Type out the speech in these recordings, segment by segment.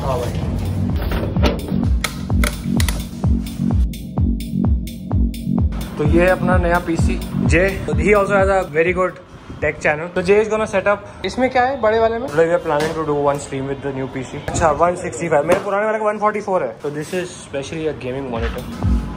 हाँ भाई। तो ये है अपना नया PC J. He also has a very good tech channel. तो जे इज गोना सेटअप। इसमें क्या है बड़े वाले में? We are planning to do one stream with the new PC. अच्छा 165, मेरे पुराने वाले का 144 है। तो this is specially a gaming monitor.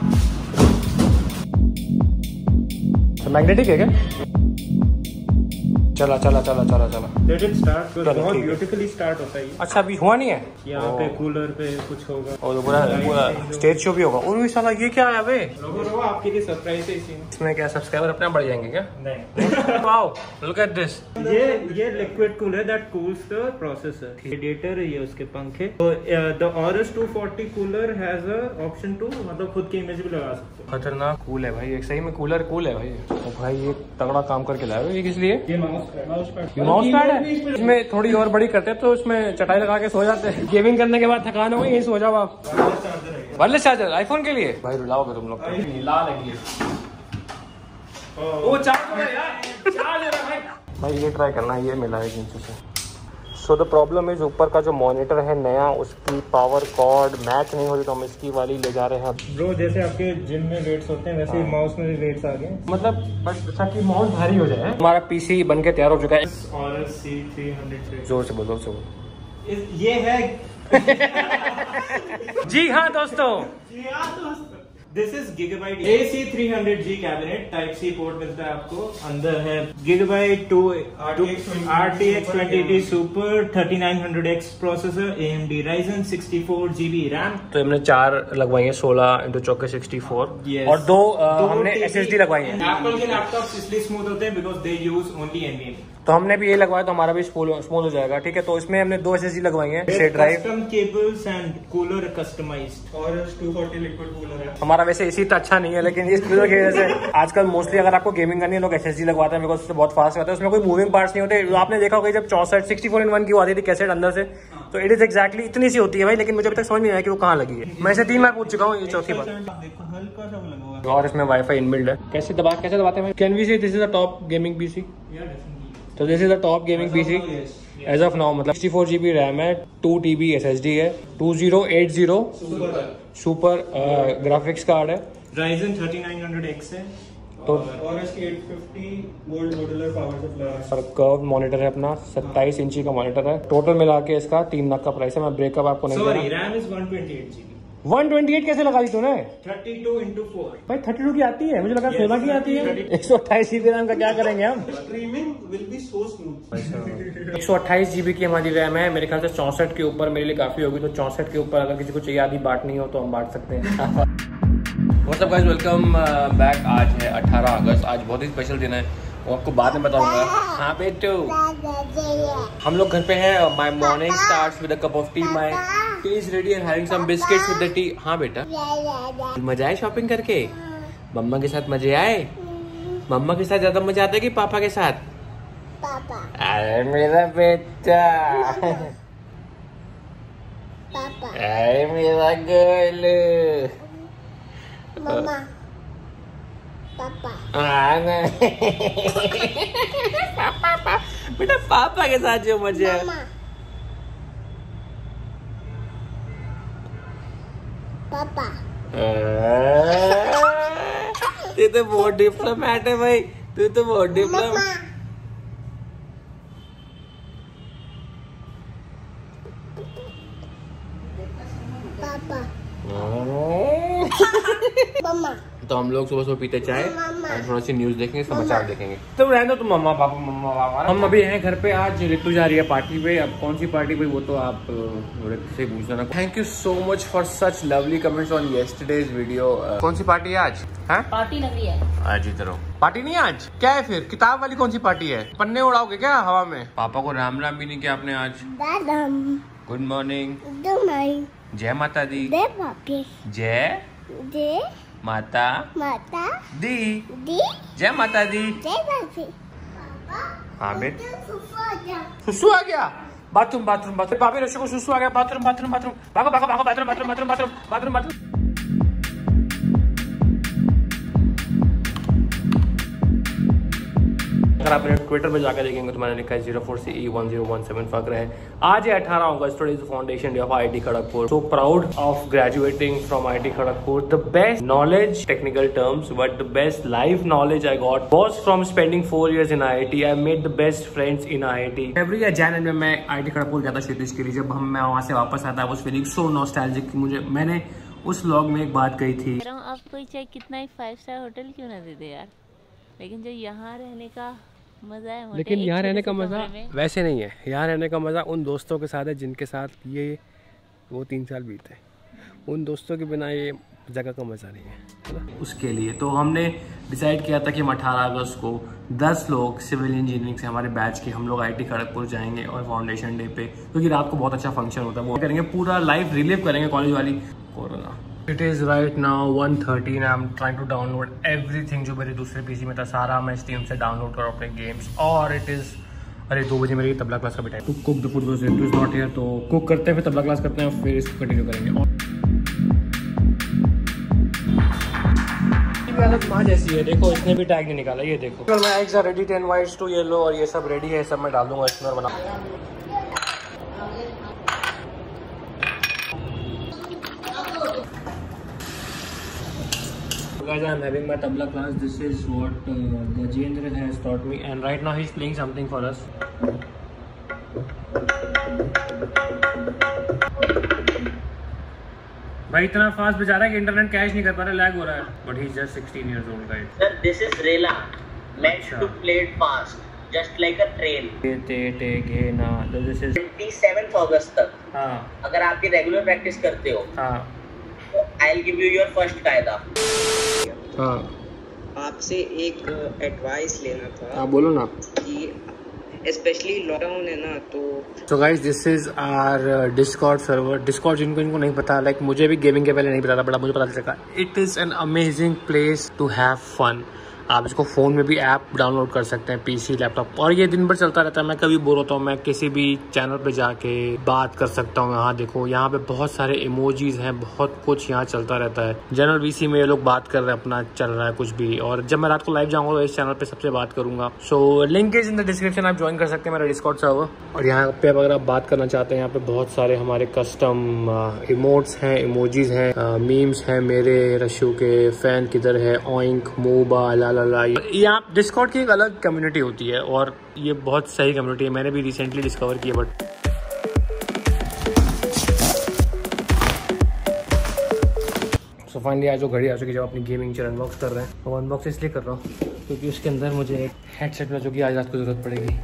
तो मैग्नेटिक है क्या? चला चला चला चला चला। Let it start, बहुत ब्यूटीफुली स्टार्ट होता है। अच्छा अभी हुआ नहीं है? यहाँ पे कूलर पे कुछ होगा और पूरा स्टेज शो भी होगा। और साला ये क्या है बे? रोको आपके लिए सरप्राइज है इसमें। इसमें क्या सब्सक्राइबर अपने आप बढ़ जाएंगे क्या? नहीं। Wow look at this. ये liquid cooler that cools the processor. Radiator है ये उसके पंखे। तो the Aorus 240 cooler has a option to, मतलब खुद की इमेज भी लगा सकते हो। खतरनाक कूल है भाई, एक सही में कूलर कूल है भाई। तो भाई ये तगड़ा काम करके लाया ये किस लिए? ये माउस पैड है। इसमें थोड़ी और बड़ी करते हैं तो इसमें चटाई लगा के सो जाते हैं। गेमिंग करने के बाद थकान हो गई, यही सो जाओ आप। वायरलेस चार्जर आईफोन के लिए भाई रुलाओगे तुम लोग। लाल है वो चार्जर भाई। ये ट्राई करना, ये मिला है नीचे से। सो द प्रॉब्लम इज ऊपर का जो मॉनिटर है नया, उसकी पावर कॉर्ड मैच नहीं हो रही, तो हम इसकी वाली ले जा रहे हैं। ब्रो जैसे आपके जिम में वेट्स होते हैं वैसे माउस में भी वेट्स आ गए, मतलब बस ताकि माउस भारी हो जाए। हमारा पीसी बन के तैयार हो चुका है। Aorus C300 जोर से बोलो, जोर से बोलो। ये है जी हाँ दोस्तों, this is Gigabyte AC300G cabinet. Type C port मिलता है आपको। अंदर है Gigabyte 2 RTX 2080 super 3900X processor, AMD Ryzen 64GB RAM. तो हमने 4 लगवाई है, 16 × 4 64। yes. और 2 हमने SSD लगवाई है। एप्पल के लैपटॉप्स इसलिए स्मूथ होते हैं because they use only NVMe। तो हमने भी ये लगवाया तो हमारा भी स्मूथ हो जाएगा। ठीक है, तो इसमें हमने 2 SSD लगवाई है। Custom cables and cooler customized. और 240 लिक्विड कूलर है हमारा। वैसे इसी तो अच्छा नहीं है, लेकिन इस कूलर की वजह से आजकल मोस्टली अगर आपको गेमिंग करनी है लोग SSD लगवाते हैं बिकॉज उससे बहुत फास्ट रहता है। उसमें कोई मूविंग पार्ट्स नहीं होते। आपने देखा होगा जब 64:1 की आती थी कैसेट अंदर से, तो इट इज एक्जैक्टली इतनी सी होती है भाई। लेकिन मुझे अभी तक समझ नहीं आया कि वो कहाँ लगी है। मैं इसे 3 बार पूछ चुका हूँ, ये चौथी बार। और इसमें वाईफाई इनबिल्ड है। कैसे दबाते हैं? Can we say this is the top gaming PC? तो this is the top gaming PC as of now. मतलब 64GB रैम है, 2TB SSD है, 2080 सुपर ग्राफिक्स कार्ड है, Ryzen 3900X है। तो और इसकी 850 वोल्ट मॉड्यूलर पावर सप्लाई। और कर्व मॉनिटर है अपना, 27 इंची का मॉनिटर है। टोटल मिला के इसका 3 लाख का प्राइस है। मैं ब्रेकअप आपको नहीं दे रहा। RAM is 128GB। 128 कैसे लगा दी तूने? 32x4 भाई 32 की आती है, मुझे लगा 16 की आती है। 128GB रैम का क्या करेंगे हम? Streaming will be so smooth. 128GB की हमारी रैम है। मेरे ख्याल से 64 के ऊपर मेरे लिए काफी होगी। तो 64 के ऊपर अगर किसी को चाहिए आधी बांटनी हो तो हम बांट सकते हैं। What's up guys, welcome back. आज है 18 अगस्त। आज बहुत ही स्पेशल दिन है, वो आपको बाद में बताऊंगा। हाँ बेटू, हम लोग घर पे हैं। My morning starts with a cup of tea. My tea is ready and having some biscuits with the tea. हाँ बेटा, मजा आए शॉपिंग करके? मम्मा के साथ मजे आए? मम्मा के साथ ज्यादा मजा आता है कि पापा के साथ? पापा। अरे मेरा बेटा, पापा। अरे मेरा गर्ल, मम्मा, पापा। पापा बेटा, पापा के साथ जो मजे है। पापा। तू तो बहुत डिप्लोमेट है भाई, तू तो बहुत डिप्लोमेट। पापा। मम्मा। तो हम लोग सुबह सुबह पीते चाय और थोड़ा सी न्यूज देखेंगे, समाचार देखेंगे। तो रहने दो तुम मम्मा पापा। हम अभी हैं घर पे। आज ऋतु जा रही है पार्टी पे। अब कौन सी पार्टी पे वो तो आप से पूछ लेना। Thank you so much for such lovely comments on yesterday's video. कौन सी पार्टी है आज? है पार्टी लग रही है आज। इधर पार्टी नहीं आज, क्या है फिर? किताब वाली कौन सी पार्टी है? पन्ने उड़ाओगे क्या हवा में? पापा को राम राम भी नहीं किया आपने आज। Good morning. जय माता दी। जय माता दी। जय माता दी। हाँ बेटा, सुसु आ गया। बाथरूम भाभी रशु को सुसु आ गया। बाथरूम भागो बाथरूम। अगर आपने ट्विटर पर जाकर देखेंगे तो मैंने लिखा है 04CE1017 फक्र है। आज है 18 अगस्त, today is the foundation day of IIT Kharagpur. So proud of graduating from IIT Kharagpur. The best knowledge, technical terms, but the best life knowledge I got was from spending 4 years in IIT. I made the best friends in IIT. Every year January में मैं IIT Kharagpur गया था क्षितिज के लिए। जब मैं वहाँ से वापस आता, I was feeling so nostalgic। मैंने उस व्लॉग में एक बात कही थी, आप कोई चाहे कितना ही 5 स्टार होटल क्यों ना दे दे यार, लेकिन जो यहाँ रहने का मजा है, लेकिन यहाँ रहने का मजा वैसे नहीं है। यहाँ रहने का मजा उन दोस्तों के साथ है जिनके साथ वो 3 साल बीते। उन दोस्तों के बिना ये जगह का मजा नहीं है। उसके लिए तो हमने डिसाइड किया था कि हम 18 अगस्त को 10 लोग सिविल इंजीनियरिंग से हमारे बैच के हम लोग IIT खड़गपुर जाएंगे और फाउंडेशन डे पे, क्योंकि रात को बहुत अच्छा फंक्शन होता है, वो करेंगे, पूरा लाइफ रिलीव करेंगे कॉलेज वाली corona. It is right now 1:13। I am trying to download everything जो मेरे दूसरे पीसी में था, सारा मैं स्टीम से डाउनलोड करूँ अपने गेम्स। और इट इज़ 2 बजे मेरी तबला क्लास का भी time. To cook the food is not here, तो कुक करते हैं, फिर तबला क्लास करते हैं, फिर इसको कंटिन्यू करेंगे। माँ जैसी है, देखो इसने भी टैग नहीं निकाला, ये देखो। कल मैं eggs are ready 10 whites 2 yellow, और ये सब रेडी है, सब मैं डाल दूंगा इसमें और बना। Guys, I am having my tabla class. This is what Gajendra has taught me, and right now he is playing something for us. भाई इतना फास्ट बजा रहा है कि इंटरनेट कैच नहीं कर पा रहा, लैग हो रहा है। But he is just 16 years old guys. Sir, this is Rela, meant to play it fast, just like a train. ते ना, this is 27 अगस्त तक। हाँ। अगर आपकी रेगुलर प्रैक्टिस करते हो, हाँ। तो I'll give you your first कायदा। हाँ। आपसे एक एडवाइस लेना था। हाँ बोलो ना। कि स्पेशली लॉकडाउन है ना, तो guys this is our discord server. Discord जिनको नहीं पता, लाइक मुझे भी गेमिंग के पहले नहीं पता था, बट मुझे पता चल सका। It is an amazing place to have fun. आप इसको फ़ोन में भी ऐप डाउनलोड कर सकते हैं, PC, लैपटॉप, और ये दिन भर चलता रहता है। मैं कभी बोर होता हूँ, मैं किसी भी चैनल पे जाके बात कर सकता हूँ। यहाँ देखो, यहाँ पे बहुत सारे इमोजीज हैं, बहुत कुछ यहाँ चलता रहता है। जनरल VC में ये लोग बात कर रहे हैं, अपना चल रहा है कुछ भी। और जब मैं रात को लाइव जाऊँगा तो इस चैनल पे सबसे बात करूँगा। So link is in the description, आप ज्वाइन कर सकते हैं मेरा डिस्कॉर्ड सर्वर। और यहाँ पे अगर आप बात करना चाहते हैं, यहाँ पे बहुत सारे हमारे कस्टम इमोट्स हैं, इमोजीज हैं, मीम्स हैं मेरे, रशु के, फैन किधर है, ऑइंक, मूबा, ला। यहाँ डिस्कॉर्ड की एक अलग कम्युनिटी होती है, और ये बहुत सही कम्युनिटी है। मैंने भी रिसेंटली डिस्कवर की है। बट सो फाइनली आज जो घड़ी आ चुकी है, जब अपनी गेमिंग चेयर अनबॉक्स कर रहे हैं। वो अनबॉक्स इसलिए कर रहा हूँ क्योंकि उसके अंदर मुझे एक हेडसेट में, जो कि आज रात को जरूरत पड़ेगी।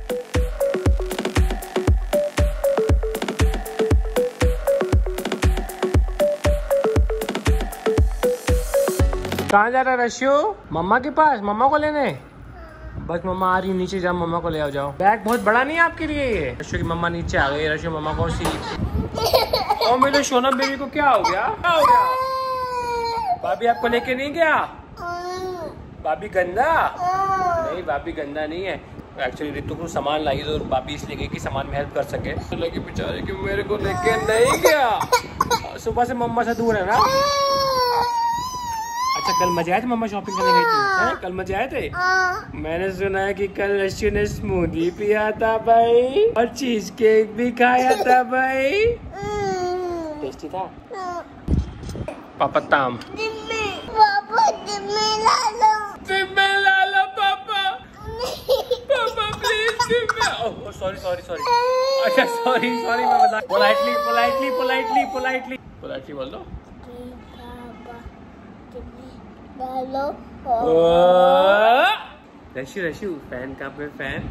कहाँ जा रहा है रशियो? मम्मा के पास, मम्मा को लेने। बस मम्मा आ रही, नीचे जाओ, मम्मा को ले आओ जाओ। बैग बहुत बड़ा नहीं है आपके लिए ये। रशियो की मम्मा नीचे आ गई। रशियो मम्मा को और मेरे सोनम बेबी को क्या हो गया? क्या हो गया? भाभी आपको लेके नहीं गया? भाभी गंदा? नहीं, भाभी गंदा नहीं है। एक्चुअली रितु को सामान लाई तो भाभी इसलिए गई कि सामान में हेल्प कर सके। तो लगे बेचारे कि मेरे को लेके नहीं गया। सुबह से मम्मा से दूर है ना। अच्छा, कल मजे आए थे मम्मा शॉपिंग करने गई थी? कल मजे आए थे? मैंने सुना है कि कल रशियो ने स्मूदी पिया था भाई, और चीज केक भी खाया था भाई। टेस्टी था पापा। ताम ला लो पापा। पापा प्लीज। सॉरी। अच्छा सॉरी मैं बता। पोलाइटली बोल दो। रशु फैन का पे फैन।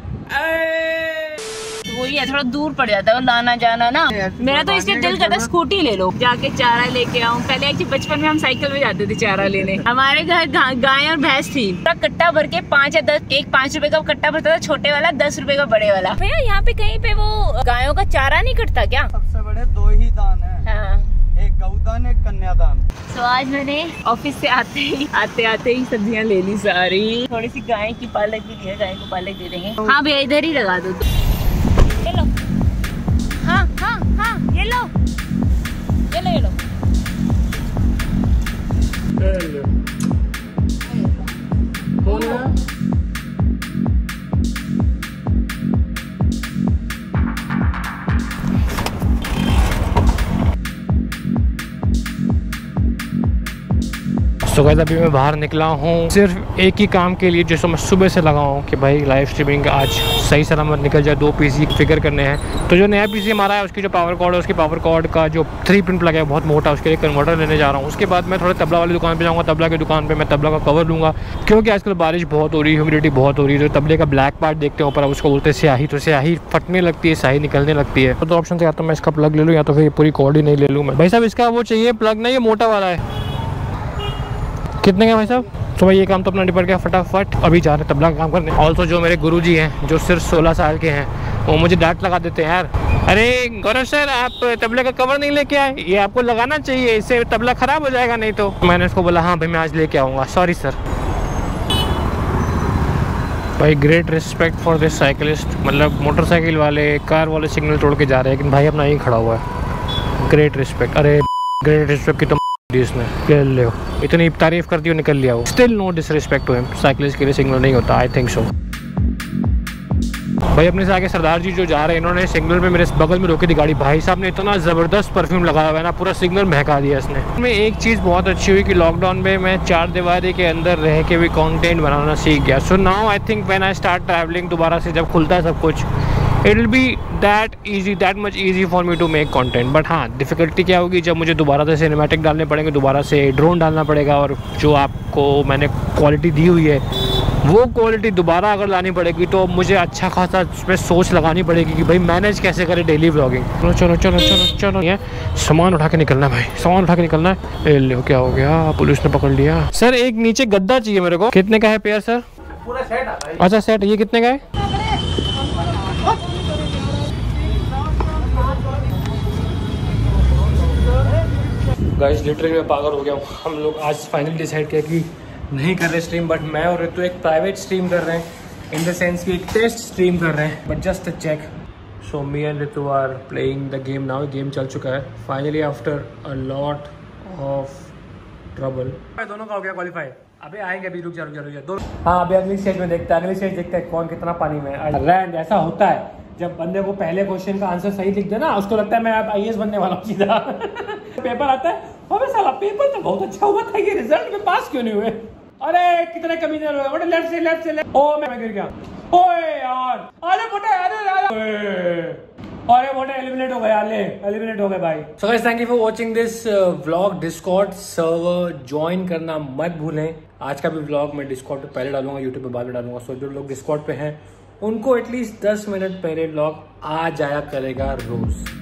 वही है, थोड़ा दूर पड़ जाता है वो लाना जाना ना। मेरा तो इसलिए दिल करता है स्कूटी ले लो, जाके चारा लेके आऊं। पहले एक्चुअली बचपन में हम साइकिल में जाते थे चारा लेने। हमारे घर गाय और भैंस थी। पूरा कट्टा भर के 5 या 10, एक 5 रुपए का कट्टा भरता था छोटे वाला, 10 रुपए का बड़े वाला। भैया यहाँ पे कहीं पे वो गायों का चारा नहीं कटता क्या? सबसे बड़े 2 ही दान है। हाँ। एक गौदान, एक कन्यादान। तो आज मैंने ऑफिस से आते ही सब्जियां ले ली सारी। थोड़ी सी गाय की पालक भी है, गाय को पालक दे देंगे। हाँ भैया इधर ही लगा दो। ये लो। हाँ ये लो। सो गाइस अभी मैं बाहर निकला हूँ सिर्फ एक ही काम के लिए, जो मैं सुबह से लगा हूँ कि भाई लाइव स्ट्रीमिंग आज सही सलामत निकल जाए। 2 पीसी फिगर करने हैं। तो जो नया पीसी हमारा है उसकी जो पावर कॉर्ड है, उसकी पावर कॉर्ड का जो 3 पिन प्लग है बहुत मोटा, उसके लिए कन्वर्टर लेने जा रहा हूँ। उसके बाद मैं थोड़ा तबला वाली दुकान पर जाऊँगा। तबला की दुकान पर मैं तबला का कवर लूँगा, क्योंकि आजकल बारिश बहुत हो रही है, ह्यूमिडिटी बहुत हो रही है। तो तबले का ब्लैक पार्ट देखते हैं ऊपर, उसको बोलते हैं स्याही। तो स्याही फटने लगती है, स्याही निकलने लगती है। तो ऑप्शन से या तो मैं इसका प्लग ले लूँ या तो फिर पूरी कॉर्ड ही नहीं ले लूँ मैं। भाई साहब इसका वो चाहिए प्लग ना, ये मोटा वाला है। कितने का भाई साहब? तो भाई ये काम तो अपना निपट गया फटाफट। अभी जा रहे तबला का काम करने। ऑल्सो जो मेरे गुरुजी हैं जो सिर्फ 16 साल के हैं, वो मुझे डांट लगा देते हैं यार, अरे गौरव सर आप तबले का कवर नहीं लेके आए, ये आपको लगाना चाहिए, इससे तबला खराब हो जाएगा नहीं तो। मैंने उसको बोला हाँ भाई मैं आज लेके आऊँगा, सॉरी सर। भाई great respect for this cyclist, मतलब मोटरसाइकिल वाले कार वाले सिग्नल तोड़ के जा रहे हैं, लेकिन भाई अपना यही खड़ा हुआ है। Great respect. अरे ग्रेट रिस्पेक्ट की तो इसने ले ले इतनी तारीफ करती हो निकल लिया वो। Still no disrespect to him, cyclist के लिए सिग्नल नहीं होता, आई थिंक सो। भाई अपने से आगे सरदार जी जो जा रहे हैं, इन्होंने सिग्नल में मेरे बगल में रोकी थी गाड़ी। भाई साहब ने इतना ज़बरदस्त परफ्यूम लगाया हुआ है ना, पूरा सिग्नल महका दिया इसने। में एक चीज़ बहुत अच्छी हुई कि लॉकडाउन में मैं 4 दीवारी के अंदर रह के भी कंटेंट बनाना सीख गया। So now I think when I start travelling, दोबारा से जब खुलता है सब कुछ, it will be that much easy for me to make content. But हाँ डिफ़िकल्टी क्या होगी, जब मुझे दोबारा से सिनेमैटिक डालने पड़ेंगे, दोबारा से ड्रोन डालना पड़ेगा, और जो आपको मैंने क्वालिटी दी हुई है वो क्वालिटी दोबारा अगर लानी पड़ेगी, तो मुझे अच्छा खासा उसमें सोच लगानी पड़ेगी कि भाई मैनेज कैसे करें डेली व्लॉगिंग। चलो चलो चलो चलो चलो, ये सामान उठा के निकलना है भाई, सामान उठा के निकलना है। लो क्या हो गया, पुलिस ने पकड़ लिया। सर एक नीचे गद्दा चाहिए मेरे को। कितने का है पेयर सर? पूरा सेट आता है। अच्छा सेट, ये कितने का है? गाइस लिटरली मैं पागल हो गया हूँ। हम लोग आज फाइनली डिसाइड किया कि नहीं कर रहे स्ट्रीम, बट मैं और ऋतु एक प्राइवेट स्ट्रीम कर रहे हैं, इन द सेंस कि एक टेस्ट स्ट्रीम कर रहे हैं, but just a check. So me and Ritu are playing the game now. Game चल चुका है finally after a lot of trouble. दोनों का हो गया क्वालिफाई। अबे आएंगे अभी, रुक जा दो। हाँ अभी अगली स्टेज में देखते हैं, अगली स्टेज देखते हैं कौन कितना पानी में है। रैंड ऐसा होता है जब बंदे को पहले क्वेश्चन का आंसर सही लिख दे ना, उसको लगता है मैं अब IAS बनने वाला हूँ सीधा। पेपर आता है, अबे साला पेपर तो बहुत अच्छा हुआ था, ये रिजल्ट में पास क्यों नहीं हुए? अरे कितने कमीने हुए, लेफ्ट से लेफ्ट। ओ मैं गिर गया। ओए यार, अरे मोटे, अरे मोटे एलिमिनेट हो गया, एलिमिनेट हो गए भाई। So guys thank you for watching this vlog. Discord server join करना मत भूलें। आज का भी व्लॉग मैं डिस्कॉर्ड पे पहले डालूंगा, यूट्यूब पे बाद में डालूंगा। सो जो लोग डिस्कॉर्ड पे हैं उनको एटलीस्ट 10 मिनट पहले व्लॉग आ जाया करेगा रोज।